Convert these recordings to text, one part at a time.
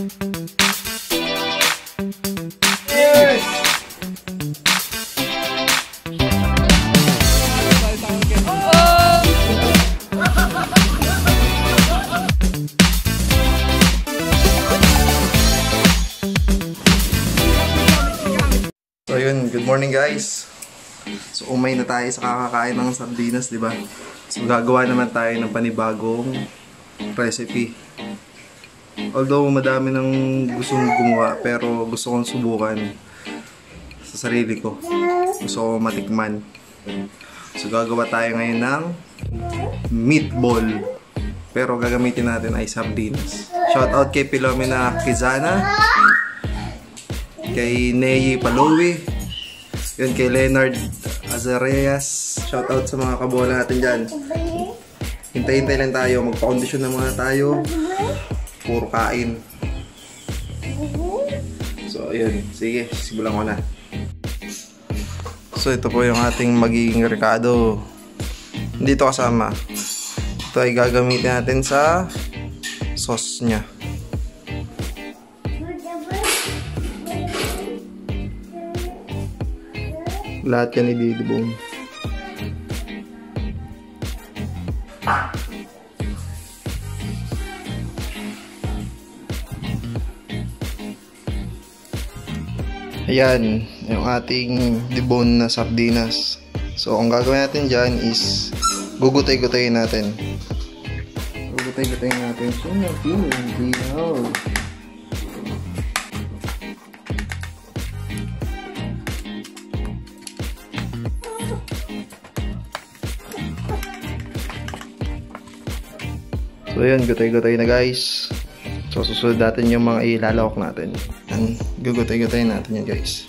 Yes! So yun, good morning guys. So umay na tayo sa kakakain ng sardinas, di ba? So gagawa naman tayo ng panibagong recipe. Although madami nang gustong gumawa, pero gusto kong subukan sa sarili ko. Gusto ko matikman. So gagawa tayo ngayon ng meatball. Pero gagamitin natin ay sardinas. Shout out kay Pilomena Quizana, kay Neyi Palowi, yun kay Leonard Azareas. Shout out sa mga kabola natin dyan. Hintay-hintay lang tayo, magpa-kondisyon na muna tayo. Puro kain. So ayun, sige, simulan ko na. So ito po yung ating magiging rekado. Hindi ito kasama. Ito ay gagamitin natin sa sauce nya. Lahat yan ididibong. Ayan, yung ating debone na sardinas. So, ang gagawin natin dyan is gugutay-gutayin natin. Gugutay-gutayin natin siya ng pinaw. So, ayan, gutay-gutay na guys. So, susunod natin yung mga ilalawak natin. Ayan, gugutay-gutay natin yan guys.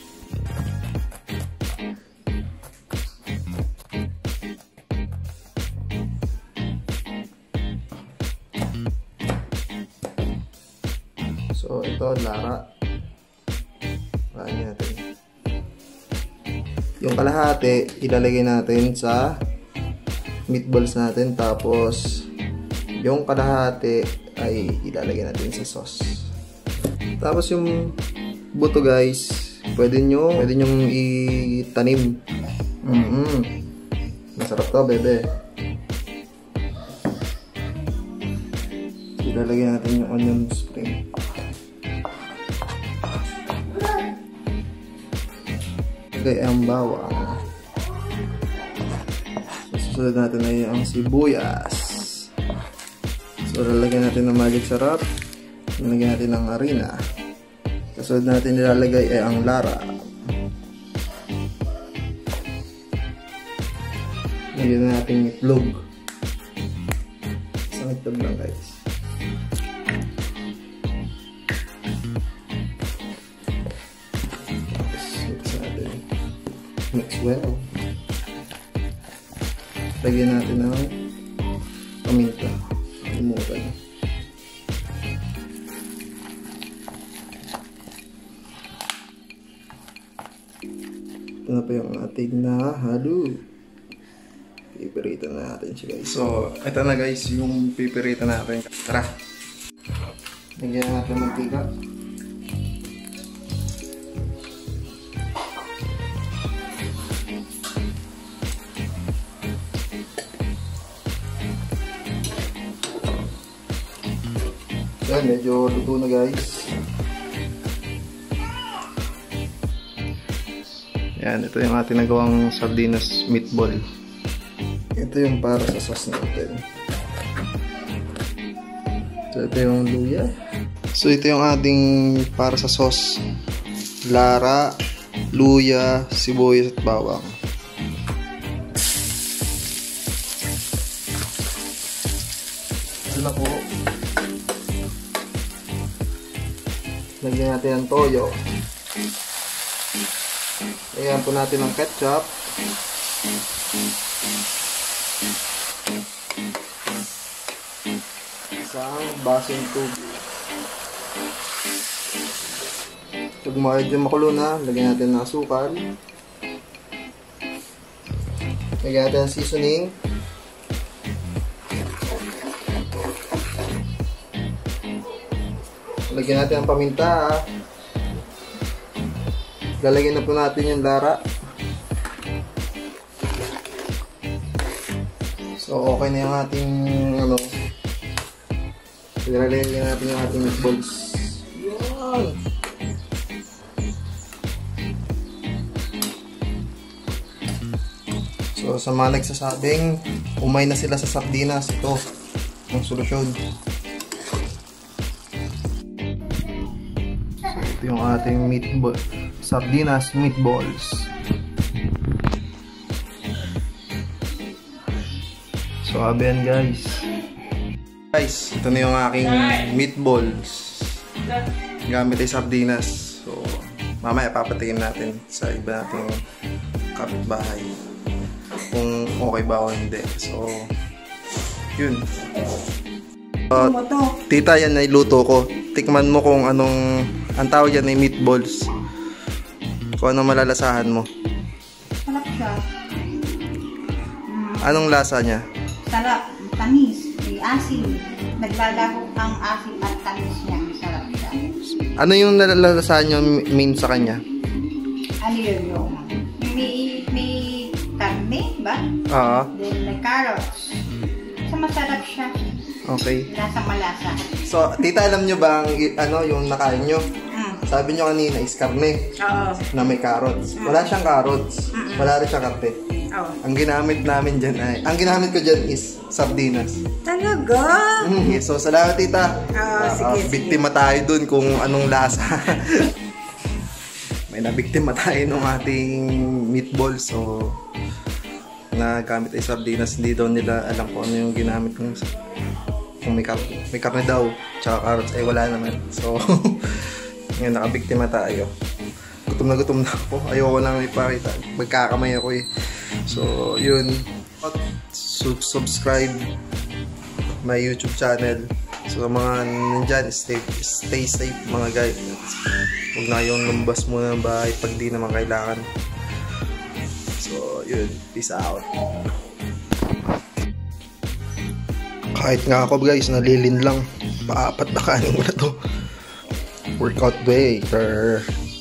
So, ito, lara. Laan natin. Yung kalahati, ilalagay natin sa meatballs natin. Tapos, yung kalahati ay ilalagay natin sa sauce. Tapos yung buto guys, pwede nyo itanim. Masarap to, bebe. Ilalagay natin yung onion spring. Okay, ang bawang. Susunod natin ay ang sibuyas. So, lalagyan natin ng magic sarap. Lalagyan natin ng harina. Kasunod natin nilalagay ay ang lara. Lagyan natin itlog. Isang itlog lang guys. Tapos mix natin. Mix well. Lagyan natin ng paminta. Limutan. Ito na pa yung ating nahalo. Pipirita na natin siya guys. So, ito na guys yung pipirita natin. Tara! Lagyan natin mantika. Ayan, medyo luto na guys. Ayan, ito yung ating nagawang sardinas meatball. Ito yung para sa sauce natin. So, ito yung luya. So, ito yung ating para sa sauce. Lara, luya, sibuyas at bawang. Ito na po. Lagyan natin ang toyo. Lagyan po natin ang ketchup. Isang basong tubig. Pag medyo makulo na, lagyan natin ng asukal. Lagyan natin ang seasoning. Lagyan natin ang paminta. Lalagyan na po natin yung lara. So, okay na yung ating ano. Lalagyan natin yung ating meatballs. Yan! So, sa mga nagsasabing umay na sila sa sardinas, ito ang solusyon. So, ito yung ating sardinas meatballs. So, aben guys. Guys, ito na yung aking meatballs. Gamit ay sardinas. So, mamaya papatingin natin sa iba nating kapitbahay kung okay ba o hindi. So, yun. Tita, yan ay luto ko. Tikman mo kung anong, ang tawag yan ay meatballs. Kung anong malalasahan mo. Sarap siya. Anong lasa niya? Sarap. Tamis. May asin. Naglalaho ang asin at tamis niya. Sarap siya. Ano yung nalalasahan nyo main sa kanya? Ano yun yung? May karne ba? Oo. Then may carrots. So masarap siya. Okay. Lasang malasa. So, tita, alam nyo ba ang, ano, yung nakain nyo? Sabi nyo kanina is karne. Oo. Na may carrots. Wala siyang carrots. Wala rin siyang karte. Oo. Ang ginamit namin dyan ay, ang ginamit ko dyan is sardinas. Talaga? So, salamat tita. Sige, biktima tayo dun kung anong lasa. May nabiktima tayo ng ating meatball. So, nagamit ay sardinas. Hindi daw nila alam kung ano yung ginamit kong kung may karne daw. Tsaka carrots ay wala naman. So, ngayon nakabiktima tayo. Gutom na ako. Ayoko lang ipakita. Magkakamay ako eh. So, yun. Subscribe my YouTube channel. So, mga nandyan, stay safe mga guys. Huwag na yung lumbas muna ng bahay pag di naman kailangan. So, yun. Peace out. Kahit nga ako guys, nalilin lang. Paapat na kanin mo na to. Workout breaker.